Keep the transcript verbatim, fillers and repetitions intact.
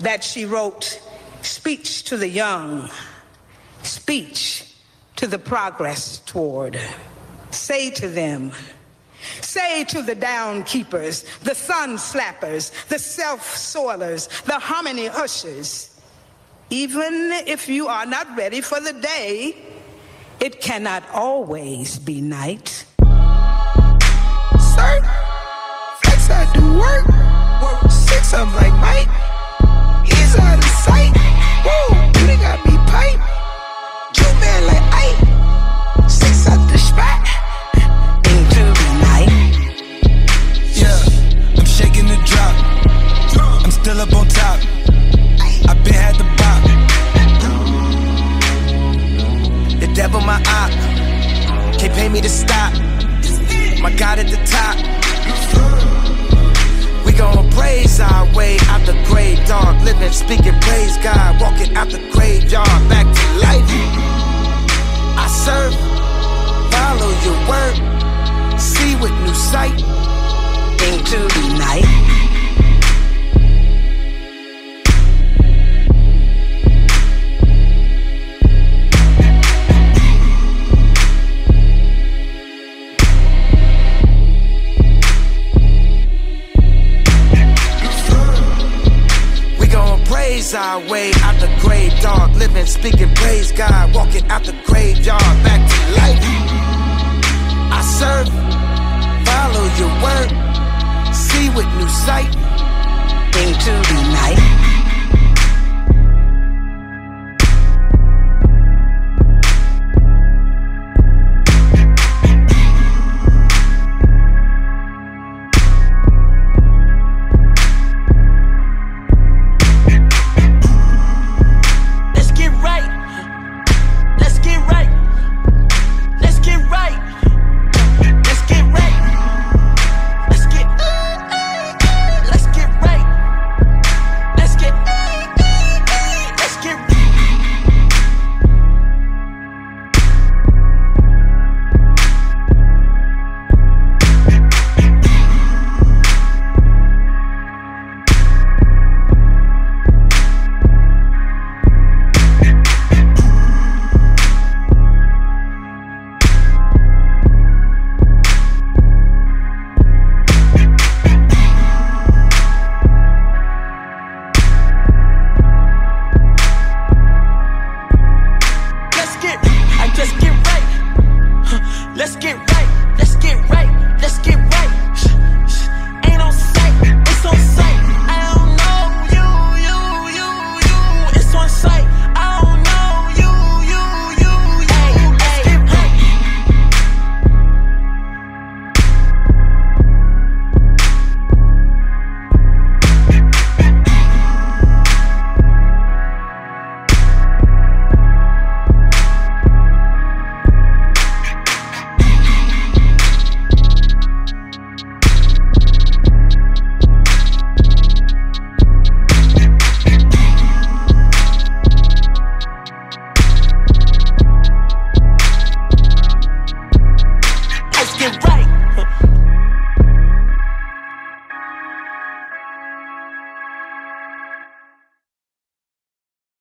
that she wrote, speech to the young, speech to the progress toward. Say to them, say to the down keepers, the sun slappers, the self-soilers, the hominy ushers, even if you are not ready for the day, it cannot always be night. Sir, flex I do work, work six I'm like Mike, he's out of sight, whoa, you done got me pipe, you man like Ike, six out the spot. Shaking the drop, I'm still up on top. I been had the bop. The devil my op, can't pay me to stop. My God at the top. We gon' praise our way out the grave, dog. Living, speaking, praise God. Walking out the graveyard, back to life. I serve, follow your word, see with new sight. Into the night. We gon' praise our way out the grave, dog. Living, speaking, praise God. Walking out the graveyard, back to life. I serve, follow your word, see with new sight. Into the night.